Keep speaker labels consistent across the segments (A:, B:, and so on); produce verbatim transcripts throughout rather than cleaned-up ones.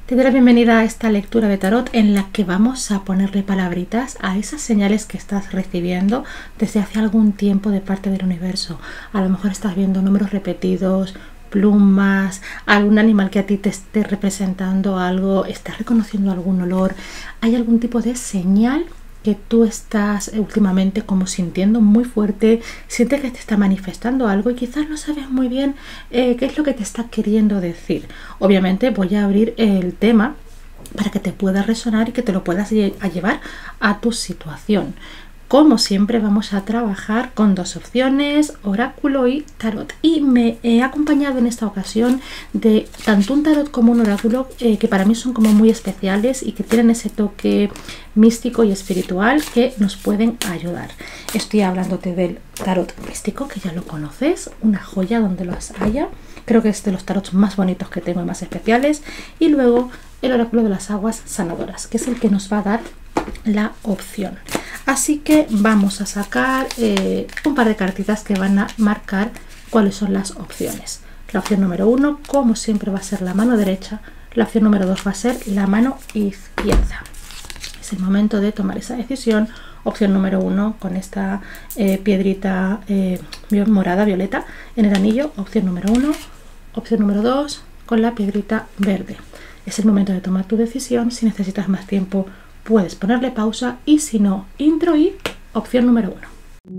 A: Te doy la bienvenida a esta lectura de tarot en la que vamos a ponerle palabritas a esas señales que estás recibiendo desde hace algún tiempo de parte del universo. A lo mejor estás viendo números repetidos, plumas, algún animal que a ti te esté representando algo, estás reconociendo algún olor, hay algún tipo de señal que tú estás últimamente como sintiendo muy fuerte, sientes que te está manifestando algo y quizás no sabes muy bien eh, qué es lo que te está queriendo decir. Obviamente voy a abrir el tema para que te pueda resonar y que te lo puedas lle- a llevar a tu situación. Como siempre vamos a trabajar con dos opciones, oráculo y tarot. Y me he acompañado en esta ocasión de tanto un tarot como un oráculo eh, que para mí son como muy especiales y que tienen ese toque místico y espiritual que nos pueden ayudar. Estoy hablándote del tarot místico, que ya lo conoces, una joya donde los haya. Creo que es de los tarots más bonitos que tengo y más especiales. Y luego el oráculo de las aguas sanadoras, que es el que nos va a dar la opción. Así que vamos a sacar eh, un par de cartitas que van a marcar cuáles son las opciones. La opción número uno, como siempre, va a ser la mano derecha. La opción número dos va a ser la mano izquierda. Es el momento de tomar esa decisión. Opción número uno con esta eh, piedrita eh, morada, violeta en el anillo. Opción número uno. Opción número dos con la piedrita verde. Es el momento de tomar tu decisión. Si necesitas más tiempo, puedes ponerle pausa, y si no, intro y opción número uno.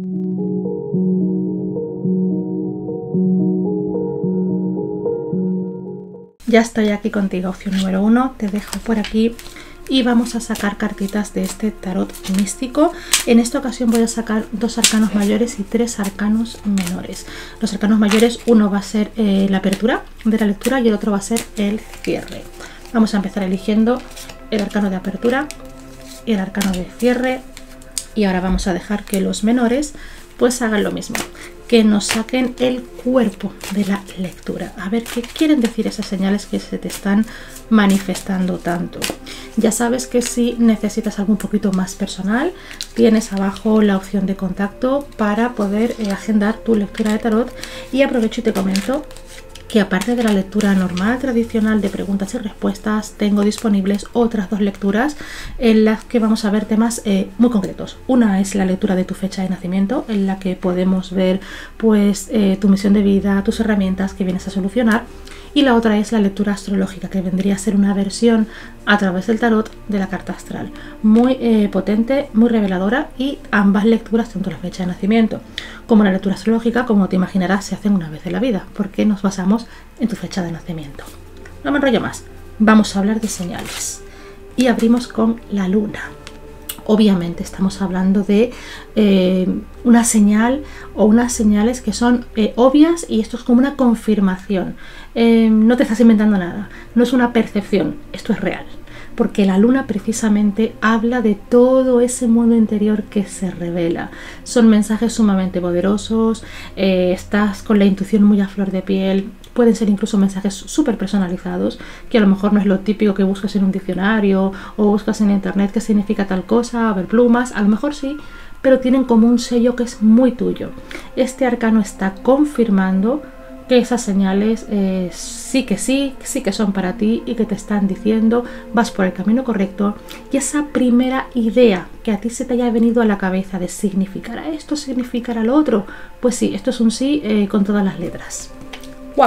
A: Ya estoy aquí contigo, opción número uno, te dejo por aquí y vamos a sacar cartitas de este tarot místico. En esta ocasión voy a sacar dos arcanos mayores y tres arcanos menores. Los arcanos mayores, uno va a ser eh, la apertura de la lectura y el otro va a ser el cierre. Vamos a empezar eligiendo el arcano de apertura y el arcano de cierre, y ahora vamos a dejar que los menores pues hagan lo mismo, que nos saquen el cuerpo de la lectura, a ver qué quieren decir esas señales que se te están manifestando tanto. Ya sabes que si necesitas algo un poquito más personal, tienes abajo la opción de contacto para poder eh, agendar tu lectura de tarot. Y aprovecho y te comento que aparte de la lectura normal tradicional de preguntas y respuestas, tengo disponibles otras dos lecturas en las que vamos a ver temas eh, muy concretos. Una es la lectura de tu fecha de nacimiento, en la que podemos ver pues eh, tu misión de vida, tus herramientas que vienes a solucionar. Y la otra es la lectura astrológica, que vendría a ser una versión a través del tarot de la carta astral. Muy eh, potente, muy reveladora, y ambas lecturas, tanto la fecha de nacimiento como la lectura astrológica, como te imaginarás, se hacen una vez en la vida, porque nos basamos en tu fecha de nacimiento. No me enrollo más, vamos a hablar de señales. Y abrimos con la luna. Obviamente estamos hablando de eh, una señal o unas señales que son eh, obvias, y esto es como una confirmación. Eh, no te estás inventando nada, no es una percepción, esto es real. Porque la luna precisamente habla de todo ese mundo interior que se revela. Son mensajes sumamente poderosos, eh, estás con la intuición muy a flor de piel. Pueden ser incluso mensajes súper personalizados, que a lo mejor no es lo típico que buscas en un diccionario o buscas en internet qué significa tal cosa, a ver plumas, a lo mejor sí, pero tienen como un sello que es muy tuyo. Este arcano está confirmando que esas señales eh, sí que sí, sí que son para ti, y que te están diciendo vas por el camino correcto. Y esa primera idea que a ti se te haya venido a la cabeza de significará esto, significará lo otro, pues sí, esto es un sí eh, con todas las letras. ¡Wow!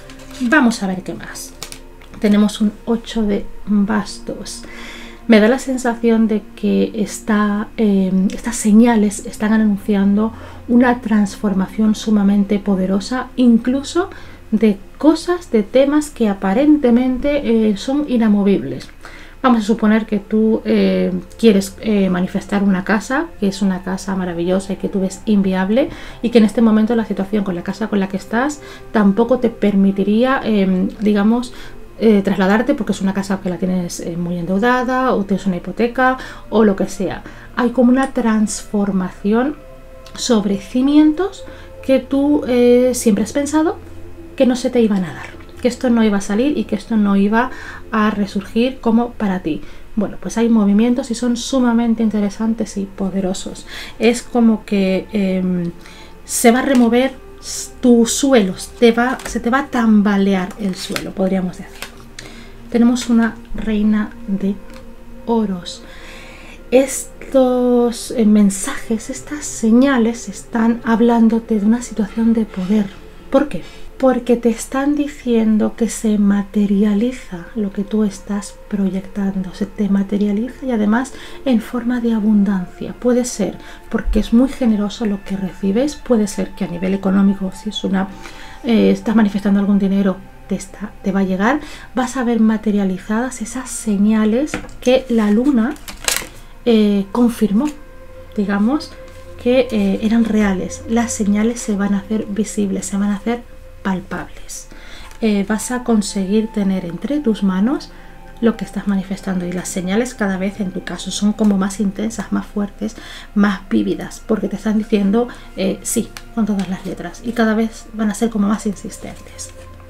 A: Vamos a ver qué más. Tenemos un ocho de bastos. Me da la sensación de que esta, eh, estas señales están anunciando una transformación sumamente poderosa, incluso de cosas, de temas que aparentemente eh, son inamovibles. Vamos a suponer que tú eh, quieres eh, manifestar una casa, que es una casa maravillosa y que tú ves inviable, y que en este momento la situación con la casa con la que estás tampoco te permitiría, eh, digamos, Eh, trasladarte, porque es una casa que la tienes eh, muy endeudada, o tienes una hipoteca o lo que sea. Hay como una transformación sobre cimientos que tú eh, siempre has pensado que no se te iban a dar, que esto no iba a salir y que esto no iba a resurgir como para ti. Bueno, pues hay movimientos y son sumamente interesantes y poderosos. Es como que eh, se va a remover tu suelo, te va, se te va a tambalear el suelo, podríamos decir. tenemos una reina de oros. Estos eh, mensajes, estas señales están hablándote de una situación de poder. ¿Por qué? Porque te están diciendo que se materializa lo que tú estás proyectando, se te materializa y además en forma de abundancia. Puede ser porque es muy generoso lo que recibes, puede ser que a nivel económico, si es una, eh, estás manifestando algún dinero, te, está, te va a llegar, vas a ver materializadas esas señales que la luna eh, confirmó, digamos, que eh, eran reales. Las señales se van a hacer visibles, se van a hacer palpables. Eh, vas a conseguir tener entre tus manos lo que estás manifestando, y las señales cada vez en tu caso son como más intensas, más fuertes, más vívidas, porque te están diciendo eh, sí con todas las letras, y cada vez van a ser como más insistentes.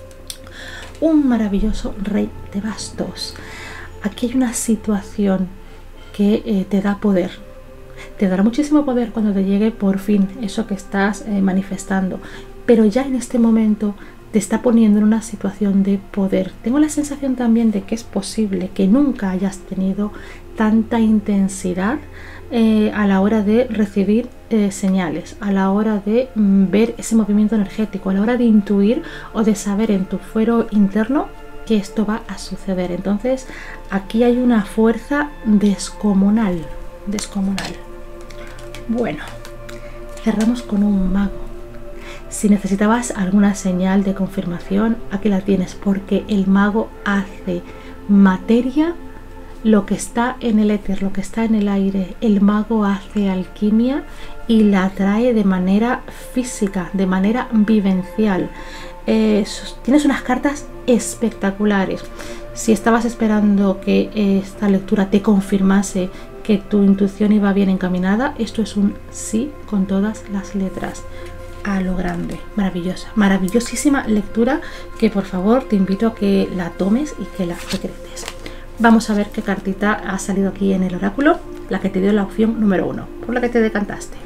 A: Un maravilloso rey de bastos. Aquí hay una situación que eh, te da poder. Te dará muchísimo poder cuando te llegue por fin eso que estás eh, manifestando, pero ya en este momento te está poniendo en una situación de poder. Tengo la sensación también de que es posible que nunca hayas tenido tanta intensidad eh, a la hora de recibir eh, señales, a la hora de mm, ver ese movimiento energético, a la hora de intuir o de saber en tu fuero interno que esto va a suceder. Entonces aquí hay una fuerza descomunal, descomunal. Bueno, cerramos con un mago. Si necesitabas alguna señal de confirmación, aquí la tienes, porque el mago hace materia lo que está en el éter, lo que está en el aire. El mago hace alquimia y la trae de manera física, de manera vivencial. Eh, tienes unas cartas espectaculares. Si estabas esperando que esta lectura te confirmase que tu intuición iba bien encaminada, esto es un sí con todas las letras. A lo grande, maravillosa, maravillosísima lectura que por favor te invito a que la tomes y que la decretes. Vamos a ver qué cartita ha salido aquí en el oráculo, la que te dio la opción número uno, por la que te decantaste.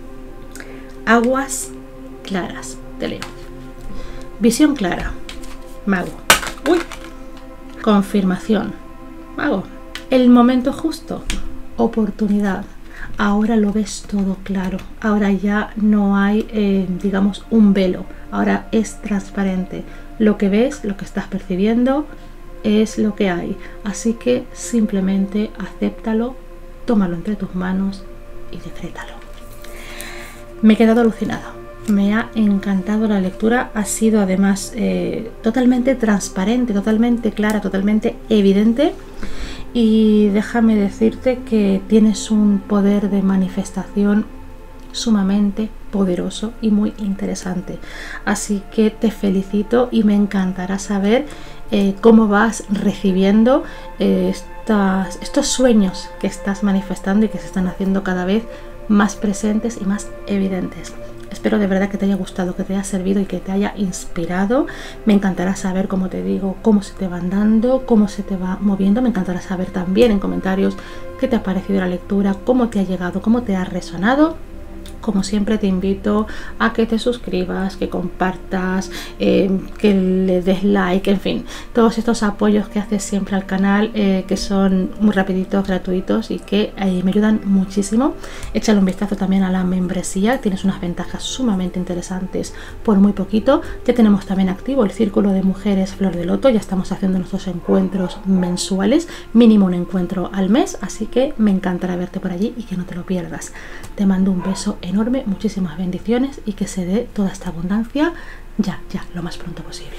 A: Aguas claras, te leo. Visión clara, mago. Uy, confirmación, mago. El momento justo, oportunidad. Ahora lo ves todo claro, ahora ya no hay, eh, digamos, un velo, ahora es transparente. Lo que ves, lo que estás percibiendo, es lo que hay. Así que simplemente acéptalo, tómalo entre tus manos y decrétalo. Me he quedado alucinada, me ha encantado la lectura, ha sido además eh, totalmente transparente, totalmente clara, totalmente evidente. Y déjame decirte que tienes un poder de manifestación sumamente poderoso y muy interesante. Así que te felicito y me encantará saber eh, cómo vas recibiendo eh, estas, estos sueños que estás manifestando y que se están haciendo cada vez más presentes y más evidentes. Espero de verdad que te haya gustado, que te haya servido y que te haya inspirado. Me encantará saber, como te digo, cómo se te van dando, cómo se te va moviendo. Me encantará saber también en comentarios qué te ha parecido la lectura, cómo te ha llegado, cómo te ha resonado. Como siempre te invito a que te suscribas, que compartas, eh, que le des like, en fin, todos estos apoyos que haces siempre al canal, eh, que son muy rapiditos, gratuitos y que eh, me ayudan muchísimo. Échale un vistazo también a la membresía, tienes unas ventajas sumamente interesantes por muy poquito. Ya tenemos también activo el Círculo de Mujeres Flor de Loto, ya estamos haciendo nuestros encuentros mensuales, mínimo un encuentro al mes, así que me encantará verte por allí y que no te lo pierdas. Te mando un beso enorme. enorme, muchísimas bendiciones y que se dé toda esta abundancia ya, ya, lo más pronto posible.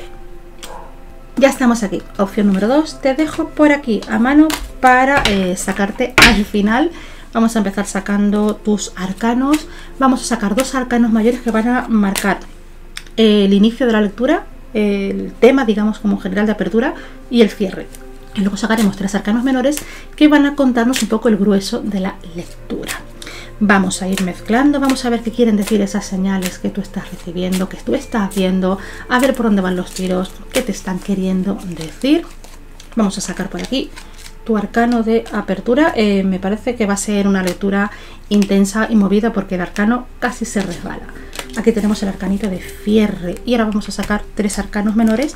A: Ya estamos aquí, opción número dos, te dejo por aquí a mano para eh, sacarte al final. Vamos a empezar sacando tus arcanos, vamos a sacar dos arcanos mayores que van a marcar el inicio de la lectura, el tema, digamos, como general de apertura y el cierre. Y luego sacaremos tres arcanos menores que van a contarnos un poco el grueso de la lectura. Vamos a ir mezclando, vamos a ver qué quieren decir esas señales que tú estás recibiendo, que tú estás viendo, a ver por dónde van los tiros, qué te están queriendo decir. Vamos a sacar por aquí tu arcano de apertura. Eh, me parece que va a ser una lectura intensa y movida porque el arcano casi se resbala. Aquí tenemos el arcanito de cierre y ahora vamos a sacar tres arcanos menores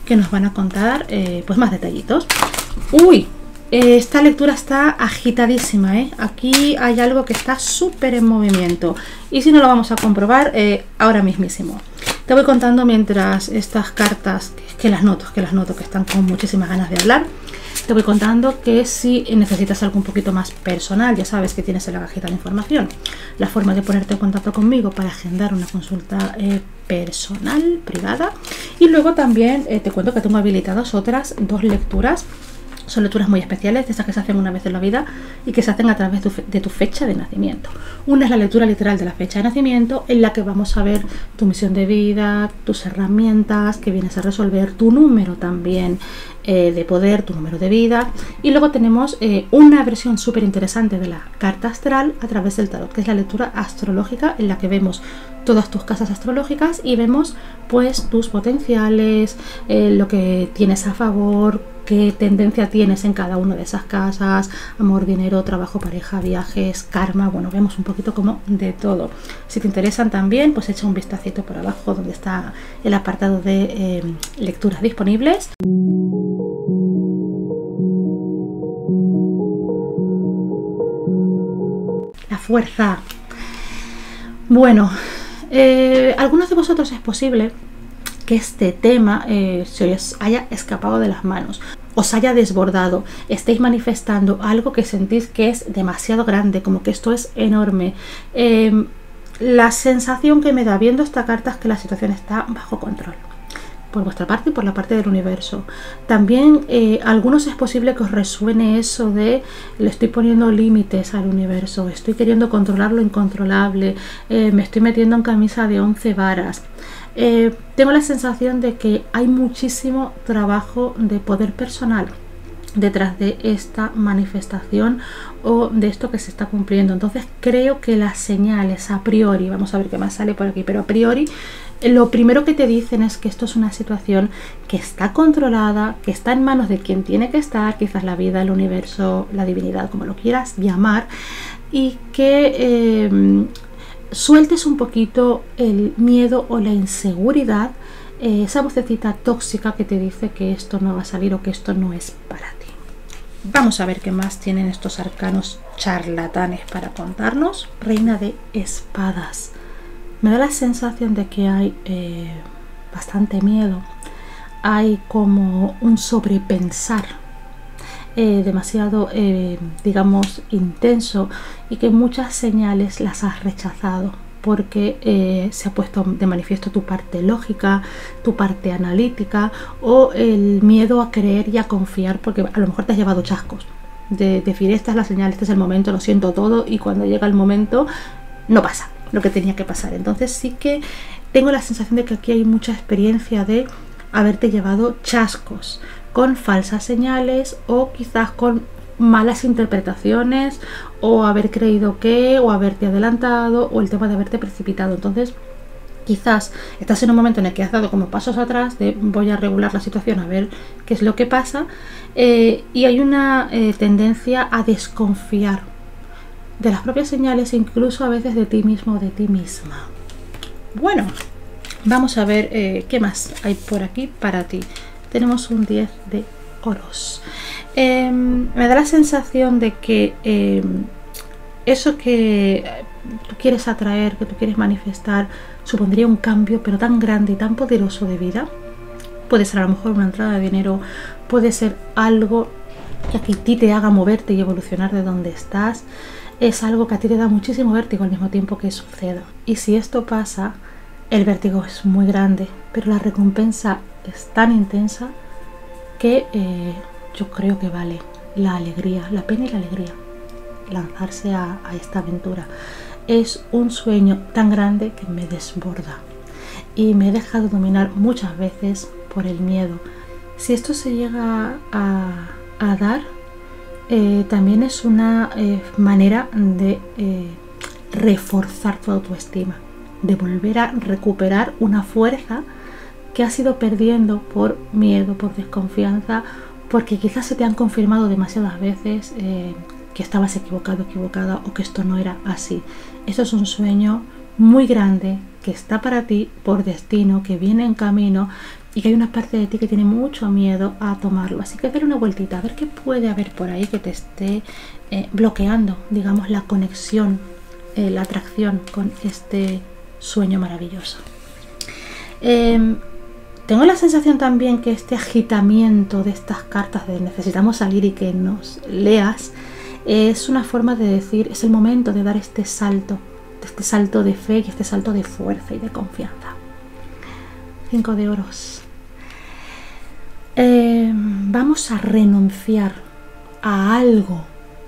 A: que nos van a contar eh, pues más detallitos. Uy, eh, esta lectura está agitadísima, ¿eh? Aquí hay algo que está súper en movimiento y si no lo vamos a comprobar eh, ahora mismísimo. Te voy contando mientras estas cartas, que, que las noto, que las noto, que están con muchísimas ganas de hablar. Te voy contando que si necesitas algo un poquito más personal, ya sabes que tienes en la cajita de información la forma de ponerte en contacto conmigo para agendar una consulta eh, personal, privada. Y luego también eh, te cuento que tengo habilitadas otras dos lecturas. Son lecturas muy especiales, de esas que se hacen una vez en la vida y que se hacen a través de tu fecha de nacimiento. Una es la lectura literal de la fecha de nacimiento, en la que vamos a ver tu misión de vida, tus herramientas que vienes a resolver, tu número también eh, de poder, tu número de vida. Y luego tenemos eh, una versión súper interesante de la carta astral a través del tarot, que es la lectura astrológica, en la que vemos todas tus casas astrológicas y vemos pues tus potenciales, eh, lo que tienes a favor, qué tendencia tienes en cada una de esas casas, amor, dinero, trabajo, pareja, viajes, karma. Bueno, vemos un poquito como de todo. Si te interesan también, pues echa un vistacito por abajo donde está el apartado de eh, lecturas disponibles. La fuerza. Bueno, eh, algunos de vosotros es posible que este tema eh, se os haya escapado de las manos, os haya desbordado, estéis manifestando algo que sentís que es demasiado grande, como que esto es enorme. Eh, la sensación que me da viendo esta carta es que la situación está bajo control, por vuestra parte y por la parte del universo. También eh, a algunos es posible que os resuene eso de le estoy poniendo límites al universo, estoy queriendo controlar lo incontrolable, eh, me estoy metiendo en camisa de once varas. Eh, tengo la sensación de que hay muchísimo trabajo de poder personal detrás de esta manifestación o de esto que se está cumpliendo. Entonces creo que las señales a priori, vamos a ver qué más sale por aquí, pero a priori lo primero que te dicen es que esto es una situación que está controlada, que está en manos de quien tiene que estar, quizás la vida, el universo, la divinidad, como lo quieras llamar, y que eh, sueltes un poquito el miedo o la inseguridad, eh, esa vocecita tóxica que te dice que esto no va a salir o que esto no es para ti. Vamos a ver qué más tienen estos arcanos charlatanes para contarnos. Reina de espadas. Me da la sensación de que hay eh, bastante miedo. Hay como un sobrepensar Eh, demasiado, eh, digamos, intenso, y que muchas señales las has rechazado porque eh, se ha puesto de manifiesto tu parte lógica, tu parte analítica, o el miedo a creer y a confiar, porque a lo mejor te has llevado chascos de decir esta es la señal, este es el momento, lo siento todo, y cuando llega el momento no pasa lo que tenía que pasar. Entonces sí que tengo la sensación de que aquí hay mucha experiencia de haberte llevado chascos con falsas señales, o quizás con malas interpretaciones, o haber creído que, o haberte adelantado, o el tema de haberte precipitado. Entonces quizás estás en un momento en el que has dado como pasos atrás de voy a regular la situación, a ver qué es lo que pasa, eh, y hay una eh, tendencia a desconfiar de las propias señales, incluso a veces de ti mismo o de ti misma. Bueno, vamos a ver eh, qué más hay por aquí para ti. Tenemos un diez de oros. Eh, me da la sensación de que eh, eso que tú quieres atraer, que tú quieres manifestar, supondría un cambio, pero tan grande y tan poderoso de vida. Puede ser a lo mejor una entrada de dinero, puede ser algo que a ti te haga moverte y evolucionar de donde estás. Es algo que a ti te da muchísimo vértigo al mismo tiempo que suceda. Y si esto pasa, el vértigo es muy grande, pero la recompensa es tan intensa que eh, yo creo que vale la alegría, la pena y la alegría lanzarse a, a esta aventura. Es un sueño tan grande que me desborda y me he dejado dominar muchas veces por el miedo. Si esto se llega a, a dar, eh, también es una eh, manera de eh, reforzar tu autoestima, de volver a recuperar una fuerza que has ido perdiendo por miedo, por desconfianza, porque quizás se te han confirmado demasiadas veces eh, que estabas equivocado, equivocada, o que esto no era así. Esto es un sueño muy grande que está para ti por destino, que viene en camino, y que hay una parte de ti que tiene mucho miedo a tomarlo. Así que dale una vueltita, a ver qué puede haber por ahí que te esté eh, bloqueando, digamos, la conexión, eh, la atracción con este sueño maravilloso. Eh, tengo la sensación también que este agitamiento de estas cartas de necesitamos salir y que nos leas es una forma de decir, es el momento de dar este salto, este salto de fe y este salto de fuerza y de confianza. Cinco de oros. Eh, vamos a renunciar a algo,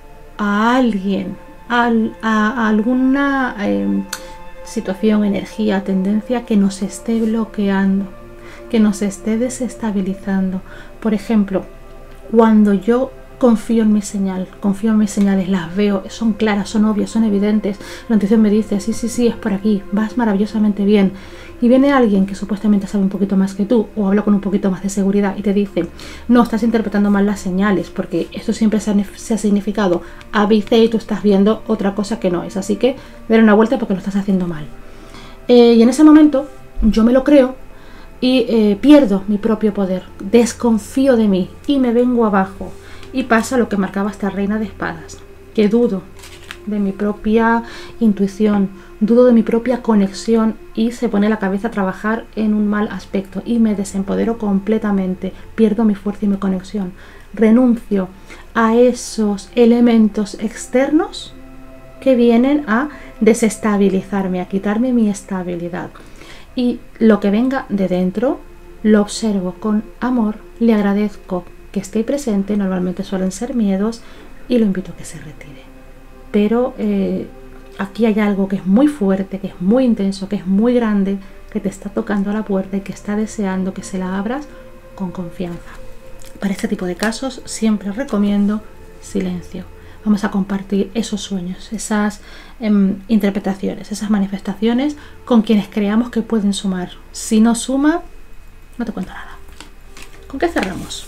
A: a alguien, a, a, a alguna eh, situación, energía, tendencia que nos esté bloqueando, que nos esté desestabilizando. Por ejemplo, cuando yo confío en mi señal, confío en mis señales, las veo, son claras, son obvias, son evidentes, la intuición me dice, sí, sí, sí, es por aquí, vas maravillosamente bien, y viene alguien que supuestamente sabe un poquito más que tú, o habla con un poquito más de seguridad y te dice, no, estás interpretando mal las señales, porque esto siempre se ha, se ha significado A, B, C, y tú estás viendo otra cosa que no es, así que dale una vuelta porque lo estás haciendo mal. Eh, y en ese momento yo me lo creo y eh, pierdo mi propio poder, desconfío de mí y me vengo abajo. Y pasa lo que marcaba esta reina de espadas, que dudo de mi propia intuición, dudo de mi propia conexión y se pone la cabeza a trabajar en un mal aspecto y me desempodero completamente, pierdo mi fuerza y mi conexión, renuncio a esos elementos externos que vienen a desestabilizarme, a quitarme mi estabilidad. Y lo que venga de dentro lo observo con amor, le agradezco que esté presente, normalmente suelen ser miedos, y lo invito a que se retire. Pero eh, aquí hay algo que es muy fuerte, que es muy intenso, que es muy grande, que te está tocando a la puerta y que está deseando que se la abras con confianza. Para este tipo de casos siempre recomiendo silencio. Vamos a compartir esos sueños, esas eh, interpretaciones, esas manifestaciones con quienes creamos que pueden sumar. Si no suma, no te cuento nada. ¿Con qué cerramos?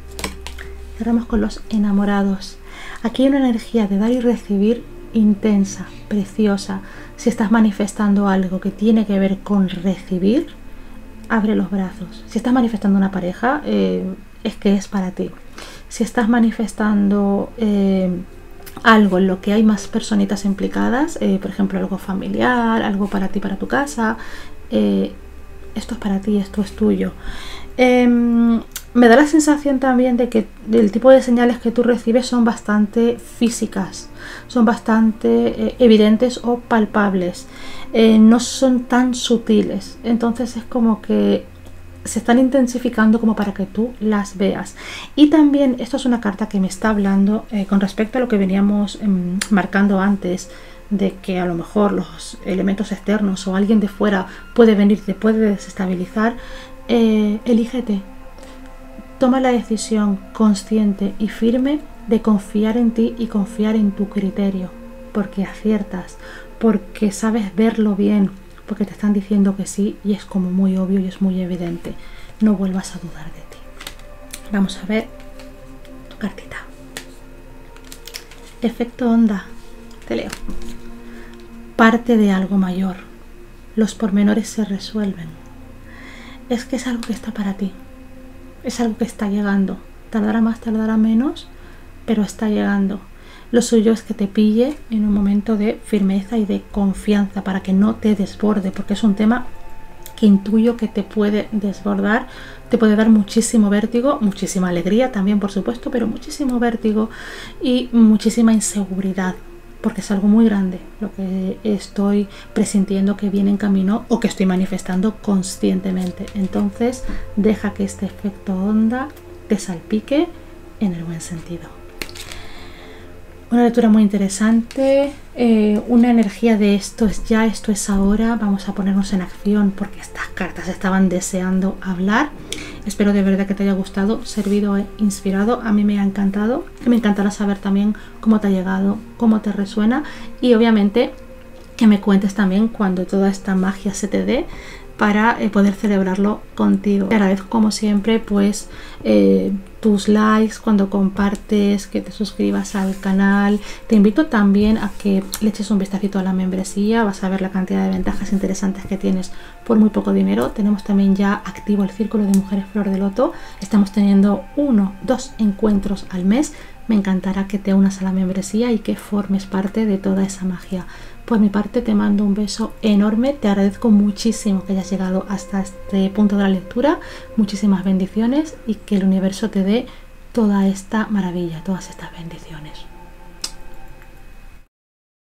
A: Cerramos con los enamorados. Aquí hay una energía de dar y recibir intensa, preciosa. Si estás manifestando algo que tiene que ver con recibir, abre los brazos. Si estás manifestando una pareja, eh, es que es para ti. Si estás manifestando eh, algo en lo que hay más personitas implicadas, eh, por ejemplo algo familiar, algo para ti, para tu casa, eh, esto es para ti, esto es tuyo. Eh, me da la sensación también de que el tipo de señales que tú recibes son bastante físicas, son bastante eh, evidentes o palpables, eh, no son tan sutiles, entonces es como que se están intensificando como para que tú las veas. Y también esto es una carta que me está hablando eh, con respecto a lo que veníamos eh, marcando antes, de que a lo mejor los elementos externos o alguien de fuera puede venir, te puede desestabilizar. Eh, elígete, toma la decisión consciente y firme de confiar en ti y confiar en tu criterio, porque aciertas, porque sabes verlo bien, porque te están diciendo que sí y es como muy obvio y es muy evidente. No vuelvas a dudar de ti. Vamos a ver tu cartita. Efecto onda. Te leo. Parte de algo mayor. Los pormenores se resuelven. Es que es algo que está para ti. Es algo que está llegando. Tardará más, tardará menos, pero está llegando. Lo suyo es que te pille en un momento de firmeza y de confianza para que no te desborde, porque es un tema que intuyo que te puede desbordar, te puede dar muchísimo vértigo, muchísima alegría también, por supuesto, pero muchísimo vértigo y muchísima inseguridad, porque es algo muy grande lo que estoy presintiendo que viene en camino o que estoy manifestando conscientemente. Entonces, deja que este efecto onda te salpique en el buen sentido. Una lectura muy interesante, eh, una energía de esto es ya, esto es ahora, vamos a ponernos en acción porque estas cartas estaban deseando hablar. Espero de verdad que te haya gustado, servido e inspirado. A mí me ha encantado, me encantará saber también cómo te ha llegado, cómo te resuena y obviamente que me cuentes también cuando toda esta magia se te dé para eh, poder celebrarlo contigo. Te agradezco como siempre pues eh, tus likes, cuando compartes, que te suscribas al canal. Te invito también a que le eches un vistacito a la membresía, vas a ver la cantidad de ventajas interesantes que tienes por muy poco dinero. Tenemos también ya activo el Círculo de Mujeres Flor de Loto, estamos teniendo uno, dos encuentros al mes. Me encantará que te unas a la membresía y que formes parte de toda esa magia. Por mi parte te mando un beso enorme, te agradezco muchísimo que hayas llegado hasta este punto de la lectura, muchísimas bendiciones y que el universo te dé toda esta maravilla, todas estas bendiciones.